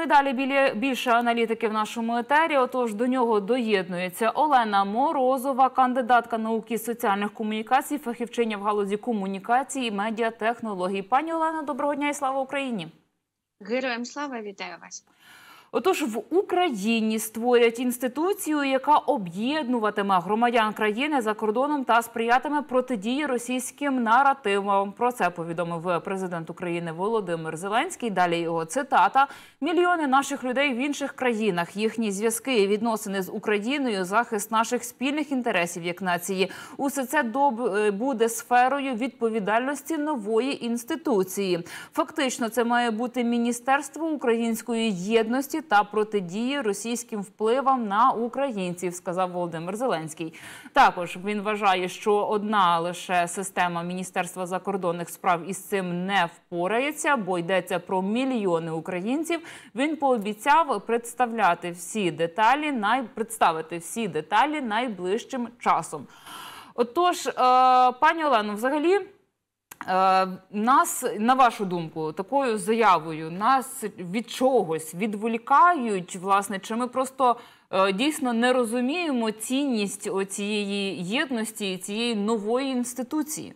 Ну і далі більше аналітики в нашому етері. Отож, до нього доєднується Олена Морозова, кандидатка наук і соціальних комунікацій, фахівчиня в галузі комунікації і медіатехнологій. Пані Олено, доброго дня і слава Україні! Героям слава, вітаю вас! Отож, в Україні створять інституцію, яка об'єднуватиме громадян країни за кордоном та сприятиме протидії російським наративам. Про це повідомив президент України Володимир Зеленський. Далі його цитата. «Мільйони наших людей в інших країнах, їхні зв'язки і відносини з Україною, захист наших спільних інтересів як нації. Усе це буде сферою відповідальності нової інституції. Фактично, це має бути Міністерство української єдності та протидії російським впливам на українців», сказав Володимир Зеленський. Також він вважає, що одна лише система Міністерства закордонних справ із цим не впорається, бо йдеться про мільйони українців. Він пообіцяв представити всі деталі найближчим часом. Отож, пані Олено, взагалі, нас, на вашу думку, такою заявою, нас від чогось відволікають, власне, чи ми просто дійсно не розуміємо цінність цієї єдності, цієї нової інституції?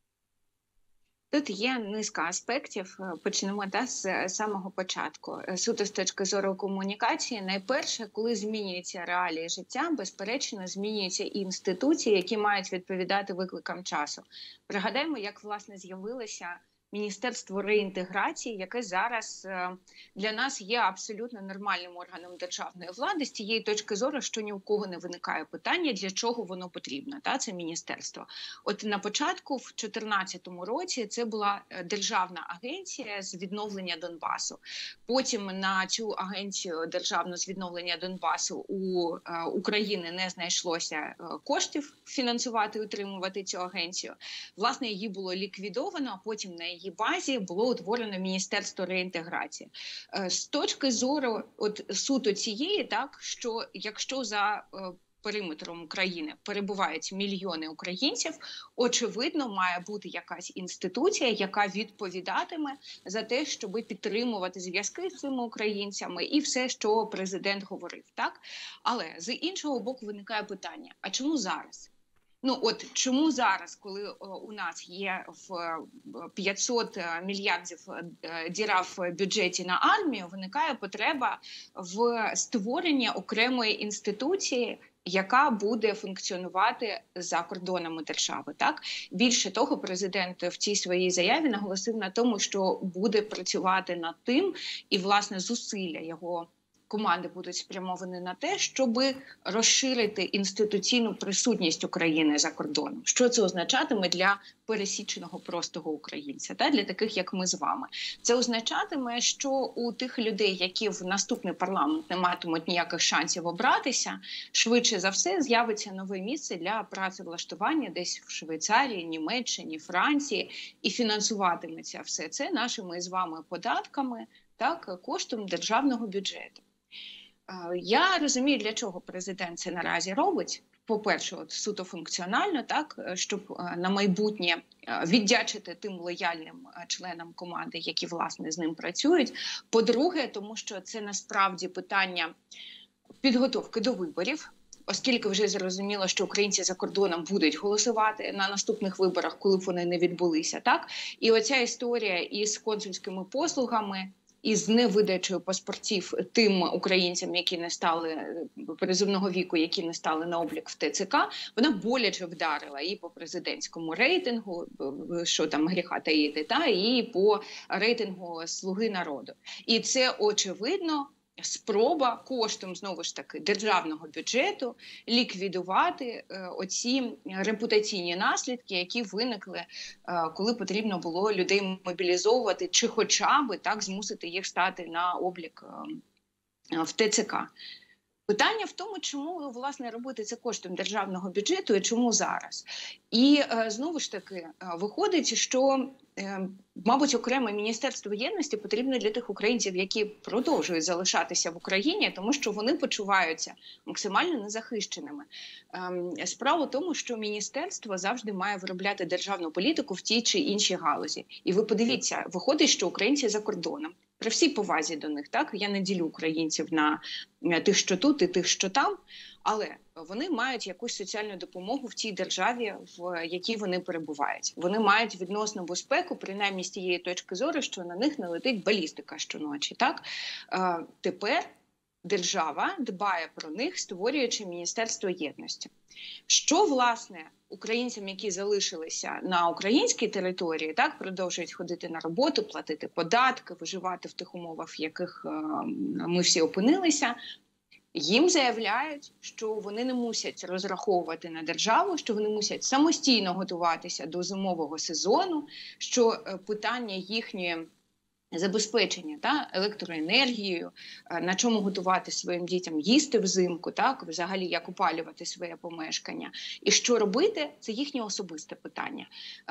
Тут є низка аспектів. Почнемо з самого початку. Суто з точки зору комунікації, найперше, коли змінюються реалії життя, безперечно, змінюються і інституції, які мають відповідати викликам часу. Пригадаємо, як, власне, з'явилося Міністерство реінтеграції, яке зараз для нас є абсолютно нормальним органом державної влади з тієї точки зору, що ні у кого не виникає питання, для чого воно потрібно, це міністерство. От на початку, в 2014 році, це була державна агенція з відновлення Донбасу. Потім на цю агенцію державну з відновлення Донбасу у України не знайшлося коштів фінансувати і утримувати цю агенцію. Власне, її було ліквідовано, а потім на її базі було утворено Міністерство реінтеграції. З точки зору суто цієї, що якщо за периметром країни перебувають мільйони українців, очевидно, має бути якась інституція, яка відповідатиме за те, щоб підтримувати зв'язки з цими українцями і все, що президент говорив. Але з іншого боку виникає питання, а чому зараз? Чому зараз, коли у нас є в 500 мільярдів діра в бюджеті на армію, виникає потреба в створенні окремої інституції, яка буде функціонувати за кордонами держави. Більше того, президент в цій своїй заяві наголосив на тому, що буде працювати над тим, і, власне, зусилля його команди будуть спрямовані на те, щоб розширити інституційну присутність України за кордоном. Що це означатиме для пересіченого простого українця, для таких, як ми з вами? Це означатиме, що у тих людей, які в наступний парламент не матимуть ніяких шансів обратися, швидше за все з'явиться нове місце для працевлаштування десь в Швейцарії, Німеччині, Франції, і фінансуватиметься все це нашими з вами податками, коштом державного бюджету. Я розумію, для чого президент це наразі робить. По-перше, суто функціонально, щоб на майбутнє віддячити тим лояльним членам команди, які, власне, з ним працюють. По-друге, тому що це насправді питання підготовки до виборів, оскільки вже зрозуміло, що українці за кордоном будуть голосувати на наступних виборах, коли б вони не відбулися. І оця історія із консульськими послугами, із невидачею паспортів тим українцям, які не стали призовного віку, які не стали на облік в ТЦК, вона боляче вдарила і по президентському рейтингу, що там гріха таїти, і по рейтингу «Слуги народу». І це, очевидно, спроба коштом, знову ж таки, державного бюджету ліквідувати оці репутаційні наслідки, які виникли, коли потрібно було людей мобілізовувати, чи хоча б змусити їх стати на облік в ТЦК. Питання в тому, чому, власне, робити це коштом державного бюджету і чому зараз. І, знову ж таки, виходить, що, мабуть, окреме Міністерство єдності потрібно для тих українців, які продовжують залишатися в Україні, тому що вони почуваються максимально незахищеними. Справа в тому, що міністерство завжди має виробляти державну політику в тій чи іншій галузі. І ви подивіться, виходить, що українці за кордоном При всій повазі до них, так, я не ділю українців на тих, що тут, і тих, що там, але вони мають якусь соціальну допомогу в тій державі, в якій вони перебувають. Вони мають відносну безпеку, принаймні з тієї точки зору, що на них не летить балістика щоночі. Так? Тепер держава дбає про них, створюючи Міністерство єдності. Що, власне, українцям, які залишилися на українській території, так, продовжують ходити на роботу, платити податки, виживати в тих умовах, в яких ми всі опинилися, їм заявляють, що вони не мусять розраховувати на державу, що вони мусять самостійно готуватися до зимового сезону, що питання їхньої забезпечення електроенергією, на чому готувати своїм дітям їсти взимку, так, взагалі як опалювати своє помешкання. І що робити, це їхнє особисте питання.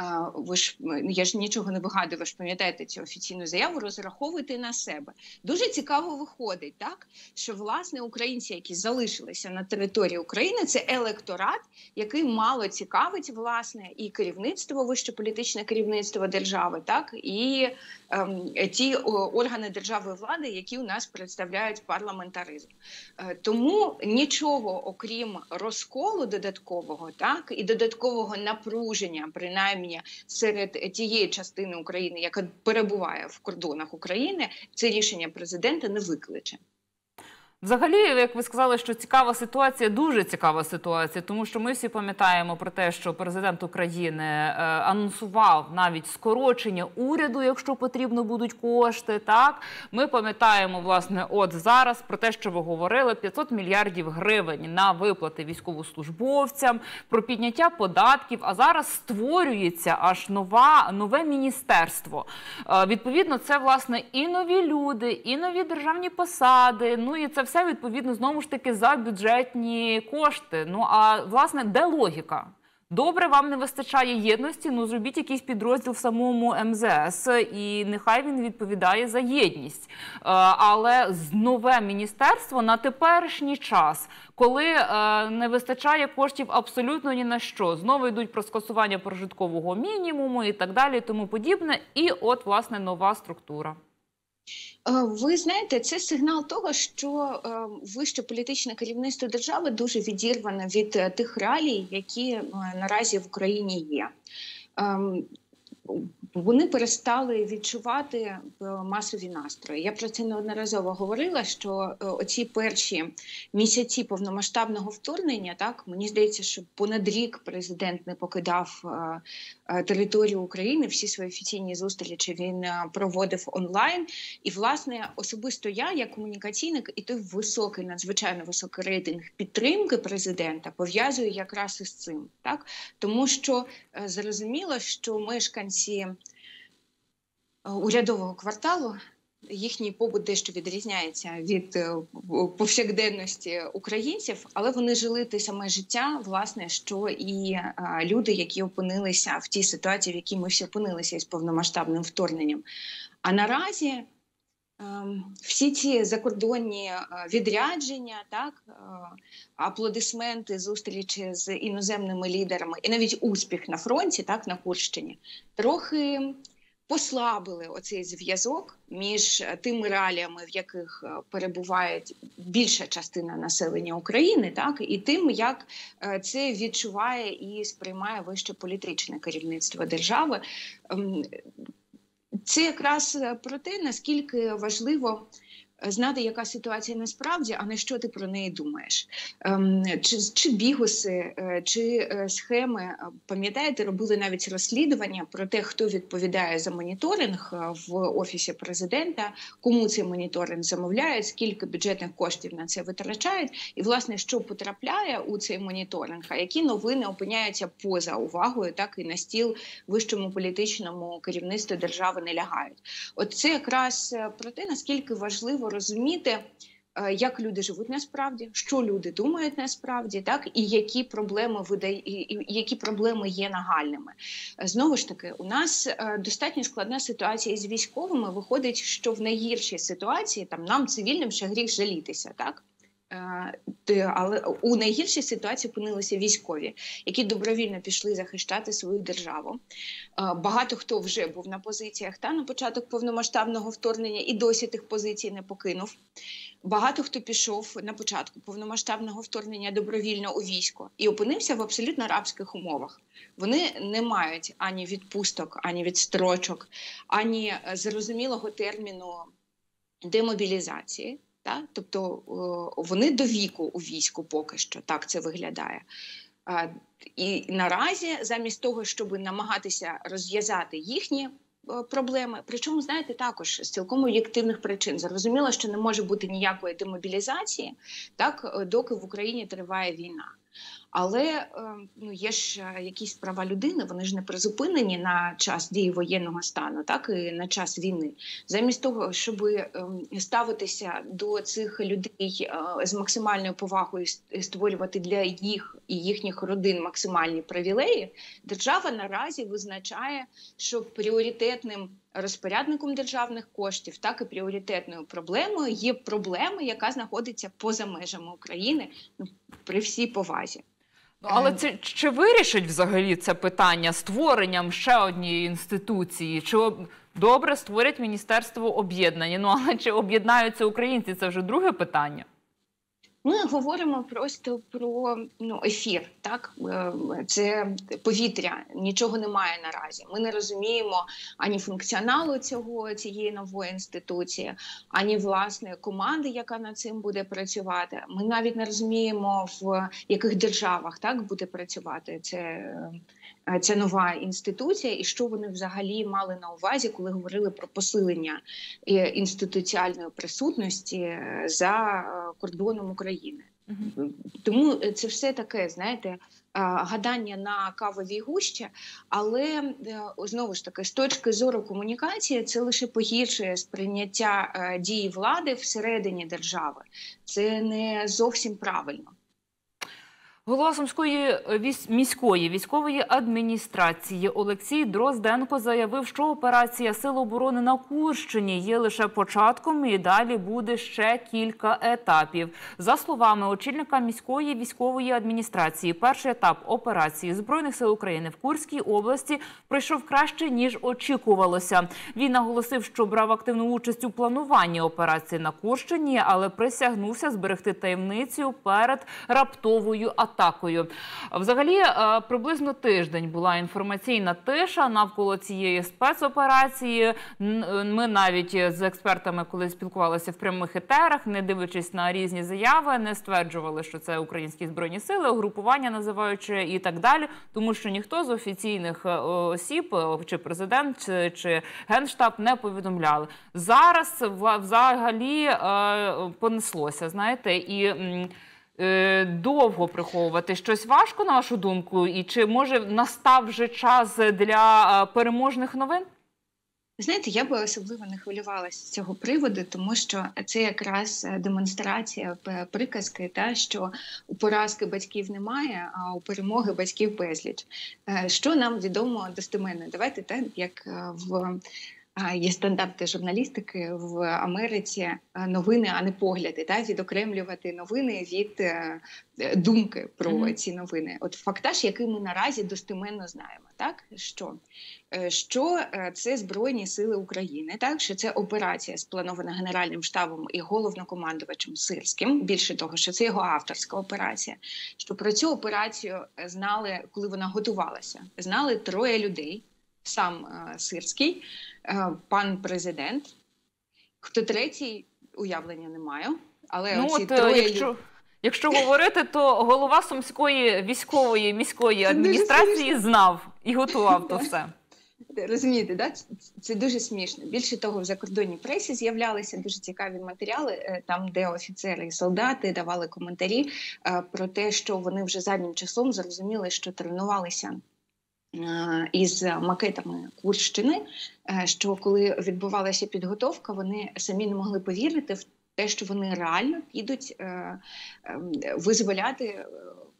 Я ж нічого не вигадую, ви ж пам'ятаєте цю офіційну заяву, розраховуйте на себе. Дуже цікаво виходить, так, що, власне, українці, які залишилися на території України, це електорат, який мало цікавить, власне, і керівництво, вище політичне керівництво держави, так, і ті органи державної влади, які у нас представляють парламентаризм. Тому нічого, окрім розколу додаткового, так, і додаткового напруження, принаймні серед тієї частини України, яка перебуває в кордонах України, це рішення президента не викличе. Взагалі, як ви сказали, що цікава ситуація, дуже цікава ситуація, тому що ми всі пам'ятаємо про те, що президент України анонсував навіть скорочення уряду, якщо потрібно будуть кошти, так? Ми пам'ятаємо, власне, от зараз про те, що ви говорили, 500 мільярдів гривень на виплати військовослужбовцям, про підняття податків, а зараз створюється аж нове міністерство. Відповідно, це, власне, і нові люди, і нові державні посади, ну і це все, відповідно, знову ж таки, за бюджетні кошти. Ну, а, власне, де логіка? Добре, вам не вистачає єдності, ну, зробіть якийсь підрозділ в самому МЗС, і нехай він відповідає за єдність. Але нове міністерство на теперішній час, коли не вистачає коштів абсолютно ні на що, знову йдуть про скасування прожиткового мінімуму і так далі, і тому подібне, і от, власне, нова структура. Ви знаєте, це сигнал того, що вище політичне керівництво держави дуже відірване від тих реалій, які наразі в Україні є. Вони перестали відчувати масові настрої. Я про це неодноразово говорила, що оці перші місяці повномасштабного вторгнення, так, мені здається, що понад рік президент не покидав територію України, всі свої офіційні зустрічі він проводив онлайн. І, власне, особисто я, як комунікаційник, і той високий, надзвичайно високий рейтинг підтримки президента пов'язую якраз із цим. Так? Тому що зрозуміло, що мешканці урядового кварталу, їхній побут дещо відрізняється від повсякденності українців, але вони жили те саме життя, власне, що і люди, які опинилися в тій ситуації, в якій ми всі опинилися із повномасштабним вторгненням. А наразі всі ці закордонні відрядження, так, аплодисменти, зустрічі з іноземними лідерами і навіть успіх на фронті, так, на Курщині, трохи послабили оцей зв'язок між тими реаліями, в яких перебуває більша частина населення України, так, і тим, як це відчуває і сприймає вище політичне керівництво держави. Це якраз про те, наскільки важливо знати, яка ситуація насправді, а не що ти про неї думаєш. Чи бігуси, чи схеми, пам'ятаєте, робили навіть розслідування про те, хто відповідає за моніторинг в Офісі президента, кому цей моніторинг замовляють, скільки бюджетних коштів на це витрачають, і, власне, що потрапляє у цей моніторинг, а які новини опиняються поза увагою, так і на стіл вищому політичному керівництву держави не лягають. От це якраз про те, наскільки важливо розуміти, як люди живуть насправді, що люди думають насправді, так, і які проблеми є нагальними. Знову ж таки, у нас достатньо складна ситуація із військовими. Виходить, що в найгіршій ситуації там нам, цивільним, ще гріх жалітися, так? Але у найгіршій ситуації опинилися військові, які добровільно пішли захищати свою державу. Багато хто вже був на позиціях на початок повномасштабного вторгнення і досі тих позицій не покинув. Багато хто пішов на початку повномасштабного вторгнення добровільно у військо і опинився в абсолютно рабських умовах. Вони не мають ані відпусток, ані відстрочок, ані зрозумілого терміну демобілізації. Тобто вони до віку у війську поки що, так це виглядає. І наразі замість того, щоб намагатися розв'язати їхні проблеми, причому, знаєте, також з цілком об'єктивних причин. Зрозуміло, що не може бути ніякої демобілізації, доки в Україні триває війна. Але є ж якісь права людини, вони ж не призупинені на час дії воєнного стану, і на час війни. Замість того, щоб ставитися до цих людей з максимальною повагою і створювати для їх і їхніх родин максимальні привілеї, держава наразі визначає, що пріоритетним розпорядником державних коштів, так і пріоритетною проблемою є проблема, яка знаходиться поза межами України, при всій повазі. Але чи вирішить взагалі це питання створенням ще однієї інституції? Чи добре створять Міністерство об'єднання? Але чи об'єднаються українці? Це вже друге питання. Ми говоримо просто про ефір, це повітря, нічого немає наразі. Ми не розуміємо ані функціоналу цієї нової інституції, ані власне команди, яка над цим буде працювати. Ми навіть не розуміємо, в яких державах буде працювати ця нова інституція і що вони взагалі мали на увазі, коли говорили про посилення інституціальної присутності за кордоном України. Тому це все таке, знаєте, гадання на кавовій гущі, але, знову ж таки, з точки зору комунікації, це лише погіршує сприйняття дії влади всередині держави. Це не зовсім правильно. Голова Сумської міської військової адміністрації Олексій Дрозденко заявив, що операція Сил оборони на Курщині є лише початком і далі буде ще кілька етапів. За словами очільника міської військової адміністрації, перший етап операції Збройних сил України в Курській області пройшов краще, ніж очікувалося. Він наголосив, що брав активну участь у плануванні операції на Курщині, але присягнувся зберегти таємницю перед раптовою атакою. Взагалі, приблизно тиждень була інформаційна тиша навколо цієї спецоперації. Ми навіть з експертами, коли спілкувалися в прямих етерах, не дивлячись на різні заяви, не стверджували, що це українські збройні сили, угрупування називаючи і так далі, тому що ніхто з офіційних осіб, чи президент, чи Генштаб не повідомляли. Зараз взагалі понеслося, знаєте, і довго приховувати щось важко, на вашу думку? І чи, може, настав вже час для переможних новин? Знаєте, я би особливо не хвилювалася з цього приводу, тому що це якраз демонстрація приказки, що у поразки батьків немає, а у перемоги батьків безліч. Що нам відомо достеменно? Давайте як є стандарти журналістики в Америці новини, а не погляди, відокремлювати новини від думки про ці новини. От фактаж, який ми наразі достеменно знаємо, що це Збройні сили України, що це операція спланована Генеральним штабом і головнокомандувачем Сирським, більше того, що це його авторська операція, що про цю операцію знали, коли вона готувалася, знали 3 людей, сам Сирський, пан президент. Хто третій, уявлення не маю. Але якщо говорити, то голова Сумської військової міської адміністрації знав і готував то все. Розумієте, це дуже смішно. Більше того, в закордонній пресі з'являлися дуже цікаві матеріали, там, де офіцери і солдати давали коментарі про те, що вони вже заднім числом зрозуміли, що тренувалися із макетами Курщини, що коли відбувалася підготовка, вони самі не могли повірити в те, що вони реально підуть визволяти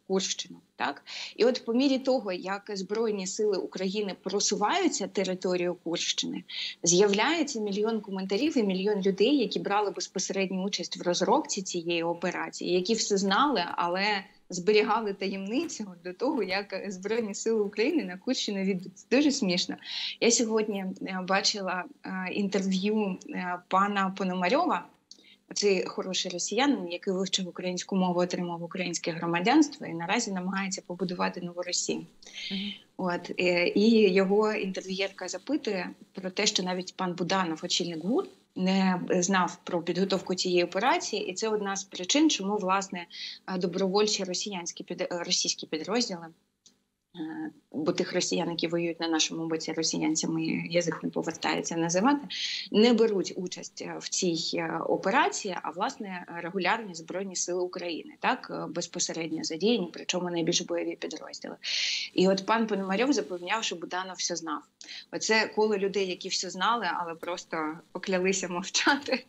Курщину. Так? І от по мірі того, як Збройні сили України просуваються територією Курщини, з'являється мільйон коментарів і мільйон людей, які брали безпосередню участь в розробці цієї операції, які все знали, але зберігали таємницю до того, як Збройні сили України на Курщину відуть. Дуже смішно. Я сьогодні бачила інтерв'ю пана Пономарьова, цей хороший росіянин, який вивчив українську мову, отримав українське громадянство і наразі намагається побудувати нову Росію. От, і його інтерв'єрка запитує про те, що навіть пан Буданов, очільник ГУР, не знав про підготовку цієї операції, і це одна з причин, чому, власне, добровольчі російські підрозділи, бо тих росіян, які воюють на нашому боці, росіянцями язик не повертається називати, не беруть участь в цій операції, а, власне, регулярні Збройні сили України, так, безпосередньо задіяні, причому найбільш бойові підрозділи. І от пан Пономарьов запевняв, що Буданов все знав. Оце коло людей, які все знали, але просто поклялися мовчати.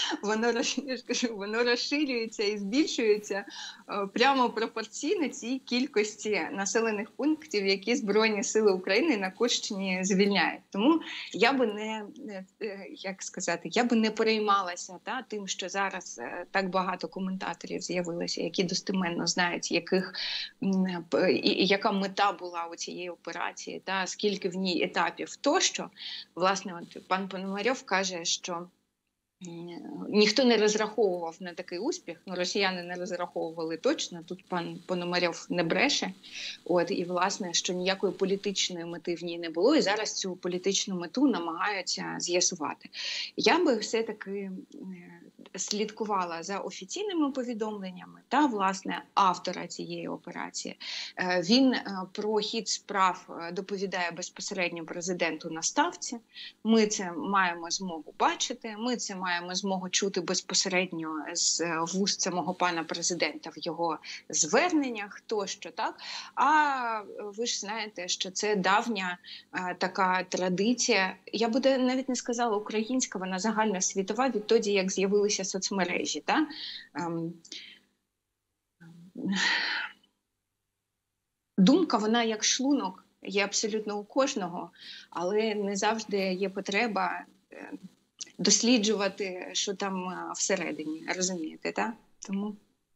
Воно розширюється і збільшується прямо пропорційно цій кількості населених пунктів, які Збройні сили України на Курщині звільняють. Тому я би не переймалася тим, що зараз так багато коментаторів з'явилося, які достеменно знають, яка мета була у цієї операції, скільки в ній етапів тощо. Власне, от пан Пономарьов каже, що ніхто не розраховував на такий успіх, росіяни не розраховували точно, тут пан Пономарьов не бреше, і, власне, що ніякої політичної мети в ній не було, і зараз цю політичну мету намагаються з'ясувати. Я би все-таки слідкувала за офіційними повідомленнями та, власне, автора цієї операції. Він про хід справ доповідає безпосередньо президенту на ставці. Ми це маємо змогу бачити, ми це маємо змогу чути безпосередньо з вуст самого пана президента в його зверненнях тощо, так? А ви ж знаєте, що це давня така традиція, я би навіть не сказала українська, вона загальносвітова відтоді, як з'явилися соцмережі. Так? Думка, вона як шлунок, є абсолютно у кожного, але не завжди є потреба досліджувати, що там всередині, розумієте, так? Тому...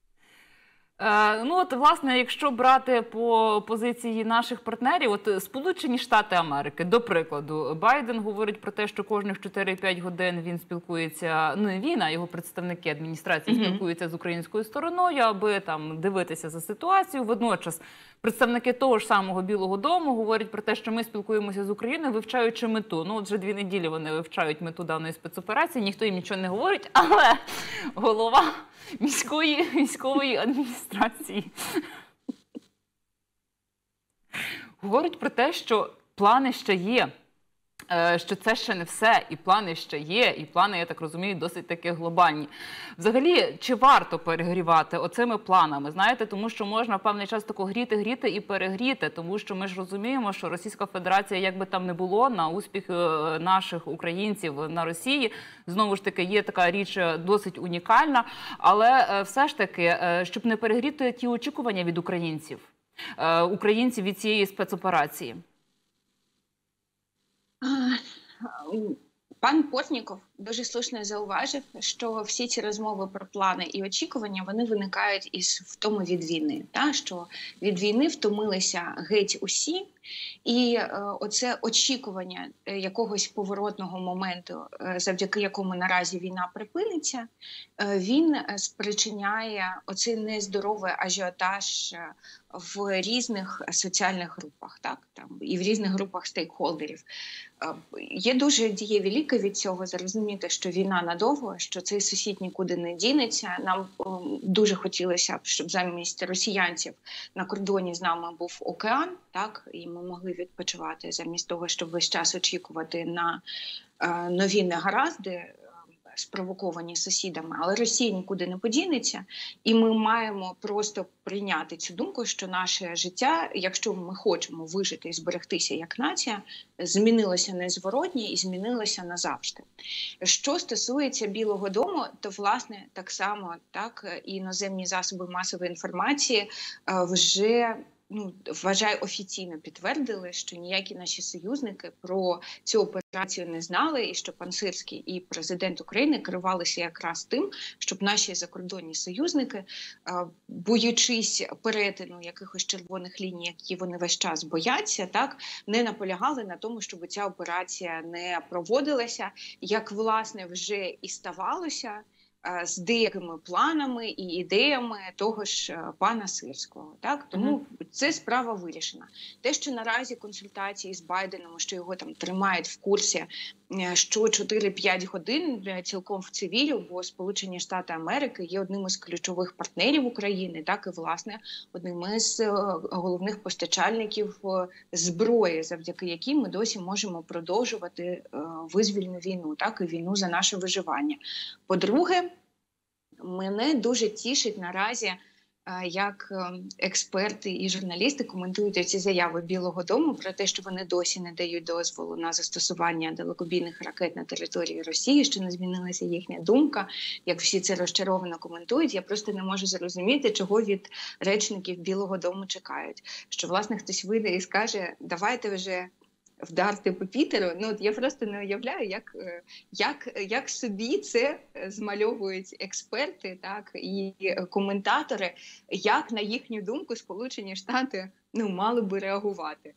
власне, якщо брати по позиції наших партнерів, Сполучені Штати Америки, до прикладу, Байден говорить про те, що кожних 4-5 годин він спілкується, не він, а його представники адміністрації спілкуються з українською стороною, аби там дивитися за ситуацію. Водночас представники того ж самого Білого дому говорять про те, що ми спілкуємося з Україною, вивчаючи мету. Вже 2 неділі вони вивчають мету даної спецоперації, ніхто їм нічого не говорить, але голова військової адміністрації говорить про те, що плани ще є, що це ще не все, і плани ще є, і плани, я так розумію, досить таки глобальні. Взагалі, чи варто перегрівати оцими планами, знаєте, тому що можна певний час тако гріти і перегріти, тому що ми ж розуміємо, що Російська Федерація, як би там не було, на успіх наших українців на Росії, знову ж таки, є така річ досить унікальна, але все ж таки, щоб не перегріти ті очікування від українців від цієї спецоперації. Пан Портніков дуже слушно зауважив, що всі ці розмови про плани і очікування, вони виникають із втоми від війни. Що від війни втомилися геть усі, і оце очікування якогось поворотного моменту, завдяки якому наразі війна припиниться, він спричиняє оцей нездоровий ажіотаж в різних соціальних групах, і в різних групах стейкхолдерів. Є дуже дієві ліки від цього, зрозуміти, що війна надовго, що цей сусід нікуди не дінеться. Нам дуже хотілося б, щоб замість росіянців на кордоні з нами був океан, і ми могли відпочивати замість того, щоб весь час очікувати на нові негаразди. спровоковані сусідами, але Росія нікуди не подінеться, і ми маємо просто прийняти цю думку, що наше життя, якщо ми хочемо вижити і зберегтися як нація, змінилося незворотнє і змінилося назавжди. Що стосується Білого дому, то, власне, так само і іноземні засоби масової інформації вже вважаю, офіційно підтвердили, що ніякі наші союзники про цю операцію не знали, і що пан Сирський і президент України керувалися якраз тим, щоб наші закордонні союзники, боючись перетину якихось червоних ліній, які вони весь час бояться, не наполягали на тому, щоб ця операція не проводилася, як, власне, вже і ставалося, з деякими планами і ідеями того ж пана Сирського. Тому це справа вирішена. Те, що наразі консультації з Байденом, що його там тримають в курсі, що 4-5 годин цілком в цивілі, бо Сполучені Штати Америки є одним із ключових партнерів України, і, власне, одним із головних постачальників зброї, завдяки якій ми досі можемо продовжувати визвольну війну, і війну за наше виживання. По-друге, мене дуже тішить наразі, як експерти і журналісти коментують ці заяви Білого дому про те, що вони досі не дають дозволу на застосування далекобійних ракет на території Росії, що не змінилася їхня думка, як всі це розчаровано коментують. Я просто не можу зрозуміти, чого від речників Білого дому чекають. Що, власне, хтось вийде і скаже, давайте вже вдарти по Пітеру. Я просто не уявляю, як собі це змальовують експерти, і коментатори, як, на їхню думку, Сполучені Штати мали би реагувати.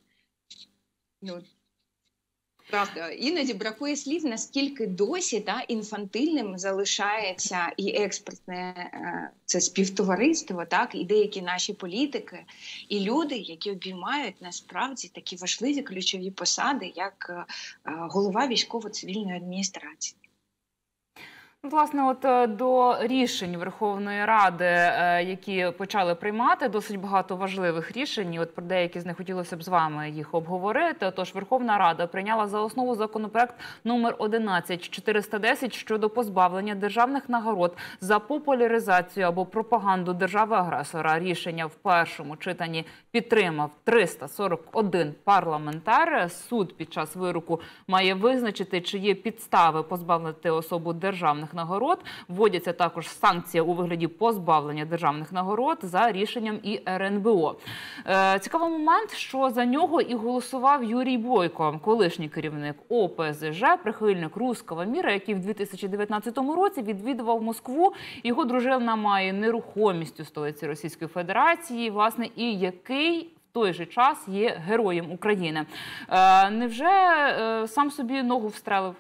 Правда, іноді бракує слів, наскільки досі інфантильним залишається і експертне це співтовариство, і деякі наші політики, і люди, які обіймають насправді такі важливі ключові посади, як голова військово-цивільної адміністрації. Власне, до рішень Верховної Ради, які почали приймати, досить багато важливих рішень. Про деякі з них хотілося б з вами їх обговорити. Тож Верховна Рада прийняла за основу законопроект номер 11410 щодо позбавлення державних нагород за популяризацію або пропаганду держави-агресора. Рішення в першому читанні підтримав 341 парламентар. Суд під час вироку має визначити, чи є підстави позбавити особу державних нагород. Вводяться також санкції у вигляді позбавлення державних нагород за рішенням і РНБО. Цікавий момент, що за нього і голосував Юрій Бойко, колишній керівник ОПЗЖ, прихильник руського міра, який в 2019 році відвідував Москву. Його дружина має нерухомість у столиці Російської Федерації, власне, і який в той же час є героєм України. Невже сам собі ногу встрелив?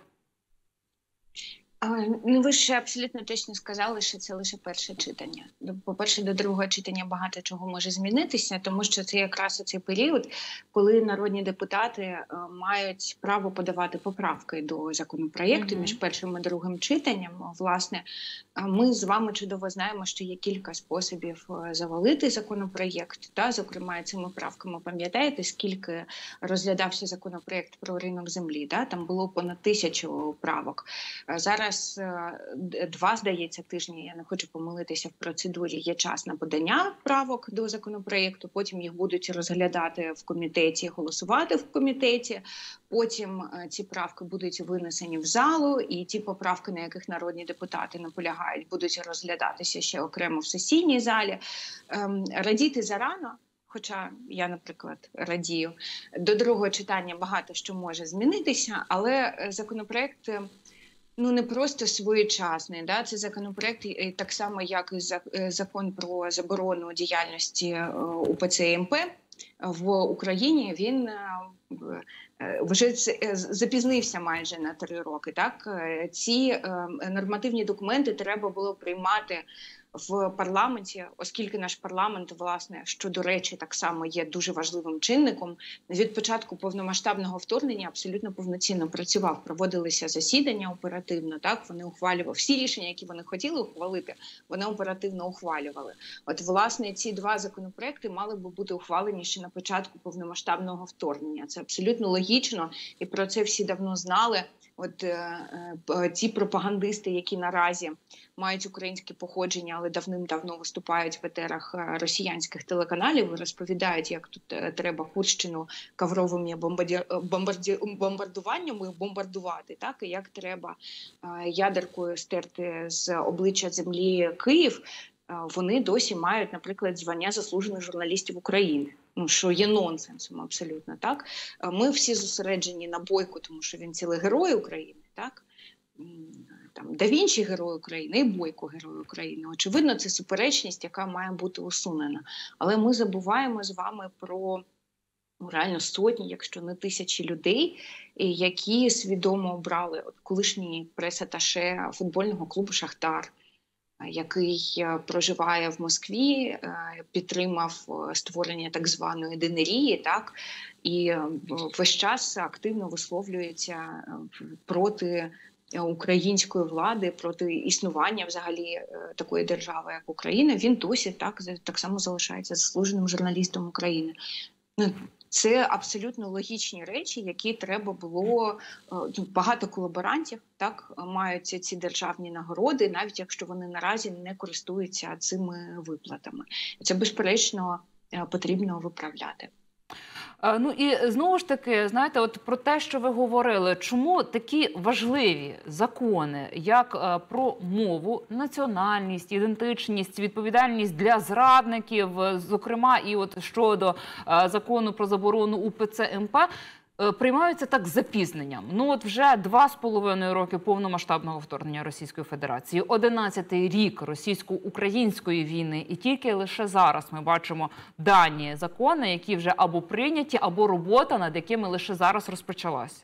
Ви ж абсолютно точно сказали, що це лише перше читання. По-перше, до другого читання багато чого може змінитися, тому що це якраз цей період, коли народні депутати мають право подавати поправки до законопроєкту між першим і другим читанням. Власне, ми з вами чудово знаємо, що є кілька способів завалити законопроєкт. Зокрема, цими правками, пам'ятаєте, скільки розглядався законопроєкт про ринок землі? Там було понад 1000 правок. Зараз 2, здається, тижні, я не хочу помилитися в процедурі, є час на подання правок до законопроєкту, потім їх будуть розглядати в комітеті, голосувати в комітеті, потім ці правки будуть винесені в залу, і ті поправки, на яких народні депутати наполягають, будуть розглядатися ще окремо в сесійній залі. Радіти зарано. Хоча я, наприклад, радію. До другого читання багато що може змінитися, але законопроєкт не просто своєчасний. Це законопроєкт так само, як і закон про заборону діяльності УПЦ МП в Україні. Він вже запізнився майже на 3 роки. Ці нормативні документи треба було приймати в парламенті, оскільки наш парламент, власне, що, до речі, так само є дуже важливим чинником, від початку повномасштабного вторгнення абсолютно повноцінно працював, проводилися засідання оперативно, вони ухвалювали всі рішення, які вони хотіли ухвалити, вони оперативно ухвалювали. Власне, ці 2 законопроекти мали би бути ухвалені ще на початку повномасштабного вторгнення. Це абсолютно логічно, і про це всі давно знали. От ті пропагандисти, які наразі мають українське походження, але давним-давно виступають в етерах росіянських телеканалів і розповідають, як тут треба Курщину ковровими бомбардуваннями бомбардувати, так, і як треба ядеркою стерти з обличчя землі Київ, вони досі мають, наприклад, звання заслужених журналістів України. Ну, що є нонсенсом абсолютно, так? Ми всі зосереджені на Бойку, тому що він цілий герой України, так? Там, Да Вінчі герой України і Бойко герой України. Очевидно, це суперечність, яка має бути усунена. Але ми забуваємо з вами про реально сотні, якщо не тисячі людей, які свідомо обрали колишній прес-аташе футбольного клубу «Шахтар», який проживає в Москві, підтримав створення так званої ДНРії, так, і весь час активно висловлюється проти української влади, проти існування взагалі такої держави, як Україна. Він досі так само залишається заслуженим журналістом України. Це абсолютно логічні речі, які треба було. Багато колаборантів так мають ці державні нагороди, навіть якщо вони наразі не користуються цими виплатами. Це безперечно потрібно виправляти. Ну і знову ж таки, знаєте, от про те, що ви говорили, чому такі важливі закони, як про мову, національність, ідентичність, відповідальність для зрадників, зокрема і от щодо закону про заборону УПЦ МП, приймаються так з запізненням. Ну от вже 2,5 роки повномасштабного вторгнення Російської Федерації, 11-й рік російсько-української війни, і тільки лише зараз ми бачимо дані закони, які вже або прийняті, або робота, над якими лише зараз розпочалася.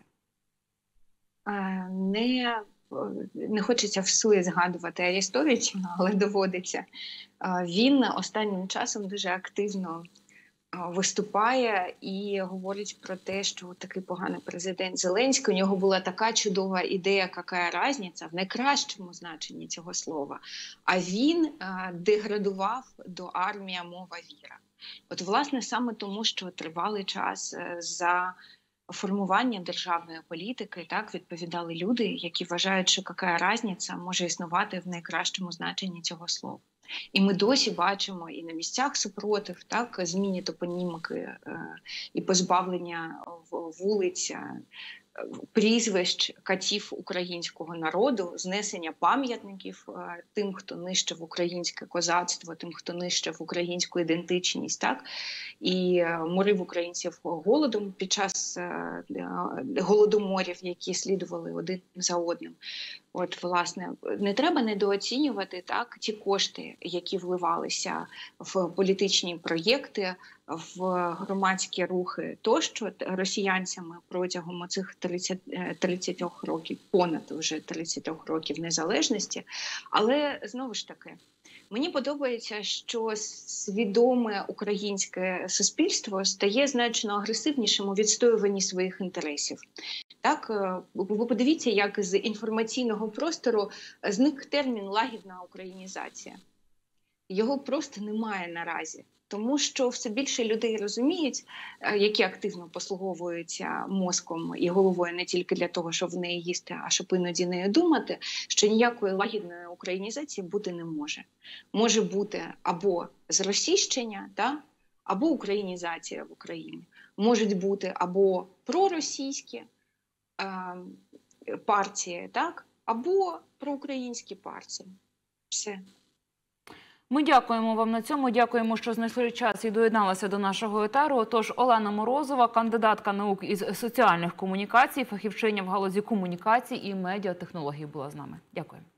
Не хочеться всує згадувати Арестовича, але доводиться. Він останнім часом дуже активно виступає і говорить про те, що такий поганий президент Зеленський, у нього була така чудова ідея, яка різниця, в найкращому значенні цього слова. А він деградував до армія, мова, віра. От, власне, саме тому, що тривалий час за формування державної політики так відповідали люди, які вважають, що яка різниця може існувати в найкращому значенні цього слова. І ми досі бачимо і на місцях супротив, так, зміни топонімики і позбавлення вулиць, прізвищ катів українського народу, знесення пам'ятників тим, хто нищив українське козацтво, тим, хто нищив українську ідентичність, так, і морив українців голодом під час голодоморів, які слідували один за одним. От, власне, не треба недооцінювати так ті кошти, які вливалися в політичні проєкти, в громадські рухи тощо росіянцями протягом цих 30 років, понад вже 30 років незалежності. Але, знову ж таки, мені подобається, що свідоме українське суспільство стає значно агресивнішим у відстоюванні своїх інтересів. Так, ви подивіться, як з інформаційного простору зник термін «лагідна українізація». Його просто немає наразі. Тому що все більше людей розуміють, які активно послуговуються мозком і головою не тільки для того, щоб в неї їсти, а щоб іноді нею думати, що ніякої лагідної українізації бути не може. Може бути або зросійщення, да? Або українізація в Україні. Можуть бути або проросійські партії, так? Або проукраїнські партії. Все. Ми дякуємо вам на цьому, дякуємо, що знайшли час і доєдналися до нашого етеру. Тож Олена Морозова, кандидатка наук із соціальних комунікацій, фахівчиня в галузі комунікацій і медіатехнологій була з нами. Дякую.